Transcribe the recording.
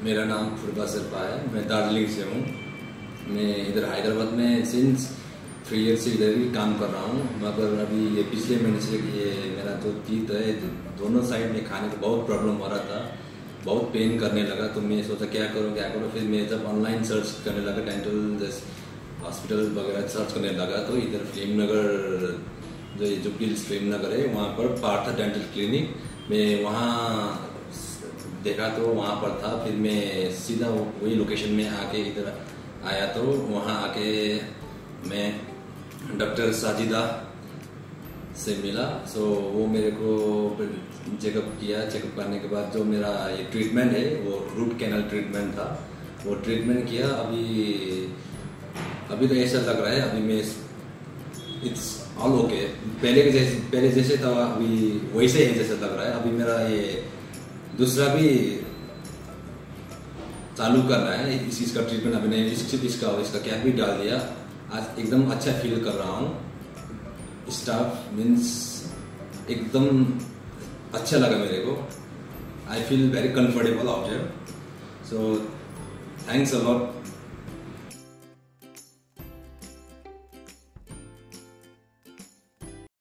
मेरा नाम फुरबा सरपा है। मैं दार्जिलिंग से हूँ। मैं इधर हैदराबाद में सिंस 3 ईयर से इधर ही काम कर रहा हूँ। मगर अभी ये पिछले महीने से ये मेरा जो टीथ है दोनों साइड में खाने का बहुत प्रॉब्लम हो रहा था, बहुत पेन करने लगा। तो मैं सोचा क्या करूँ। फिर मैं जब ऑनलाइन सर्च करने लगा, डेंटल हॉस्पिटल वगैरह सर्च करने लगा, तो इधर फिल्म नगर जो ये जुबली फिल्म नगर है वहाँ पर पार्था डेंटल क्लिनिक में वहाँ देखा तो वहाँ पर था। फिर मैं सीधा वही लोकेशन में आके इधर आया। तो वहाँ आके मैं डॉक्टर साजिदा से मिला। सो वो मेरे को चेकअप किया। चेकअप करने के बाद जो मेरा ये ट्रीटमेंट है वो रूट कैनल ट्रीटमेंट था, वो ट्रीटमेंट किया। अभी तो ऐसा लग रहा है अभी मैं इट्स ऑल ओके। पहले जैसे था अभी वैसे ही जैसा लग रहा है। अभी मेरा ये दूसरा भी चालू करना है इसका ट्रीटमेंट। अभी नहीं इसका कैप भी डाल दिया। आज एकदम अच्छा फील कर रहा हूँ। स्टाफ मीन्स एकदम अच्छा लगा मेरे को। I feel very comfortable out here. So thanks a lot